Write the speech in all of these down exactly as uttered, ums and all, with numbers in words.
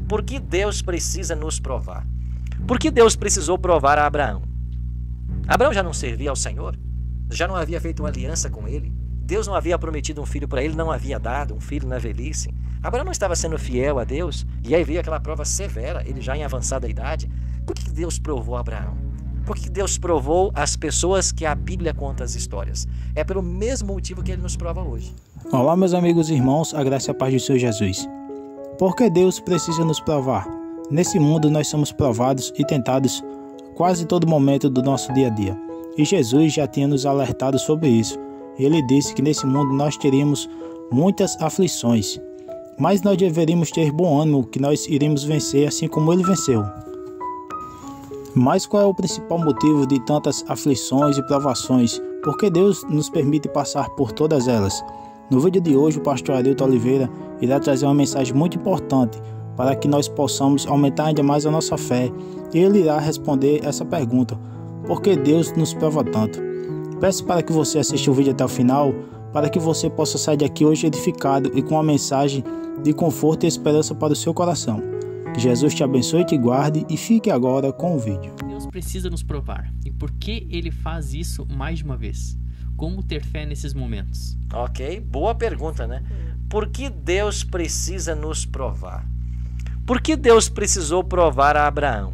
Por que Deus precisa nos provar? Por que Deus precisou provar a Abraão? Abraão já não servia ao Senhor? Já não havia feito uma aliança com ele? Deus não havia prometido um filho para ele, não havia dado um filho na velhice? Abraão não estava sendo fiel a Deus? E aí veio aquela prova severa, ele já em avançada idade. Por que Deus provou Abraão? Por que Deus provou as pessoas que a Bíblia conta as histórias? É pelo mesmo motivo que ele nos prova hoje. Olá, meus amigos e irmãos, a graça e a paz do Senhor Jesus. Por que Deus precisa nos provar? Nesse mundo nós somos provados e tentados quase todo momento do nosso dia a dia. E Jesus já tinha nos alertado sobre isso. Ele disse que nesse mundo nós teríamos muitas aflições, mas nós deveríamos ter bom ânimo, que nós iremos vencer assim como ele venceu. Mas qual é o principal motivo de tantas aflições e provações? Por que Deus nos permite passar por todas elas? No vídeo de hoje, o pastor Arilton Oliveira irá trazer uma mensagem muito importante para que nós possamos aumentar ainda mais a nossa fé. E ele irá responder essa pergunta: por que Deus nos prova tanto? Peço para que você assista o vídeo até o final, para que você possa sair daqui hoje edificado e com uma mensagem de conforto e esperança para o seu coração. Que Jesus te abençoe e te guarde, e fique agora com o vídeo. Deus precisa nos provar. E por que ele faz isso mais de uma vez? Como ter fé nesses momentos? Ok, boa pergunta, né? Por que Deus precisa nos provar? Por que Deus precisou provar a Abraão?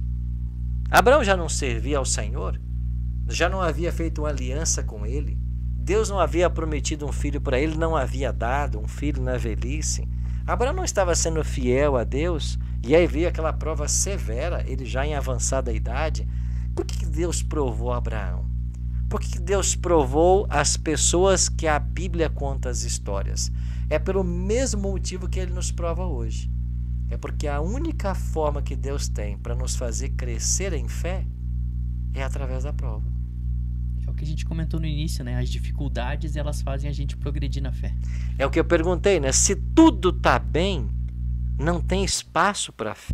Abraão já não servia ao Senhor? Já não havia feito uma aliança com ele? Deus não havia prometido um filho para ele, não havia dado um filho na velhice? Abraão não estava sendo fiel a Deus? E aí veio aquela prova severa, ele já em avançada idade. Por que Deus provou Abraão? Por que Deus provou as pessoas que a Bíblia conta as histórias? É pelo mesmo motivo que ele nos prova hoje. É porque a única forma que Deus tem para nos fazer crescer em fé é através da prova. É o que a gente comentou no início, né? As dificuldades, elas fazem a gente progredir na fé. É o que eu perguntei, né? Se tudo está bem, não tem espaço para fé.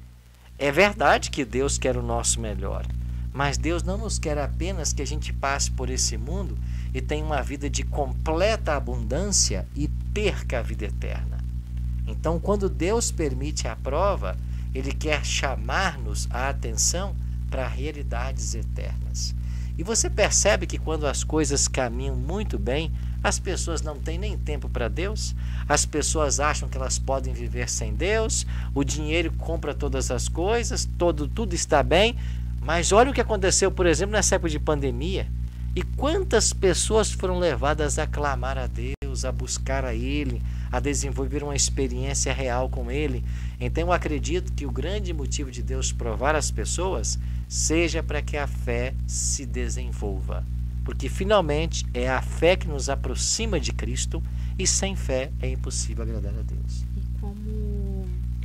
É verdade que Deus quer o nosso melhor, mas Deus não nos quer apenas que a gente passe por esse mundo e tenha uma vida de completa abundância e perca a vida eterna. Então, quando Deus permite a prova, Ele quer chamar-nos a atenção para realidades eternas. E você percebe que quando as coisas caminham muito bem, as pessoas não têm nem tempo para Deus, as pessoas acham que elas podem viver sem Deus, o dinheiro compra todas as coisas, todo, tudo está bem, mas olha o que aconteceu, por exemplo, nessa época de pandemia. E quantas pessoas foram levadas a clamar a Deus, a buscar a Ele, a desenvolver uma experiência real com Ele. Então eu acredito que o grande motivo de Deus provar as pessoas seja para que a fé se desenvolva. Porque finalmente é a fé que nos aproxima de Cristo, e sem fé é impossível agradar a Deus. E como,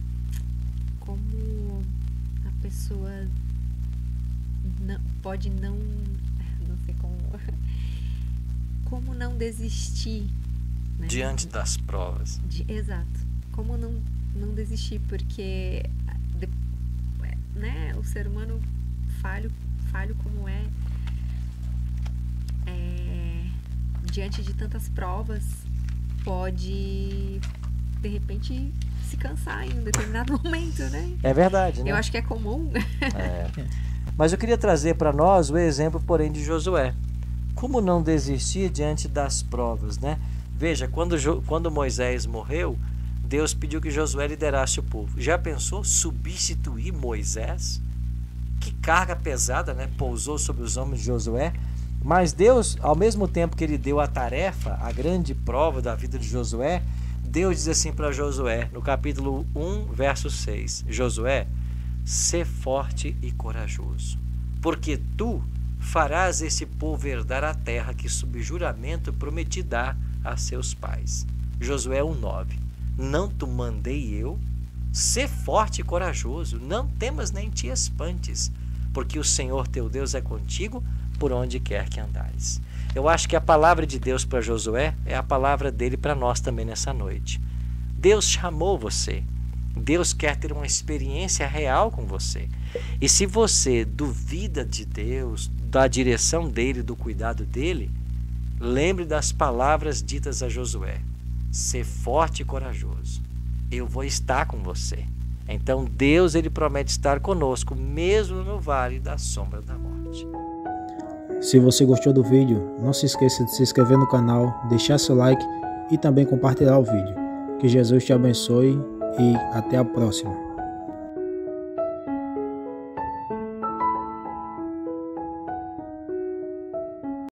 como a pessoa não, pode não, não sei como, como não desistir, né? Diante das provas. De, exato. Como não, não desistir, porque de, né, o ser humano falho, falho como é, é, diante de tantas provas, pode, de repente, se cansar em um determinado momento, né? É verdade, né? Eu acho que é comum. É. Mas eu queria trazer para nós o exemplo, porém, de Josué. Como não desistir diante das provas, né? Veja, quando, quando Moisés morreu, Deus pediu que Josué liderasse o povo. Já pensou substituir Moisés? Que carga pesada, né? Pousou sobre os ombros de Josué. Mas Deus, ao mesmo tempo que ele deu a tarefa, a grande prova da vida de Josué, Deus diz assim para Josué, no capítulo um, verso seis: Josué, sê forte e corajoso, porque tu farás esse povo herdar a terra que sob juramento prometi dar a seus pais. Josué um, nove: não te mandei eu? Sê forte e corajoso, não temas nem te espantes, porque o Senhor teu Deus é contigo por onde quer que andares. Eu acho que a palavra de Deus para Josué é a palavra dele para nós também nessa noite. Deus chamou você. Deus quer ter uma experiência real com você. E se você duvida de Deus, da direção dele, do cuidado dele, lembre das palavras ditas a Josué: ser forte e corajoso. Eu vou estar com você. Então Deus ele promete estar conosco, mesmo no vale da sombra da morte. Se você gostou do vídeo, não se esqueça de se inscrever no canal, deixar seu like e também compartilhar o vídeo. Que Jesus te abençoe e até a próxima.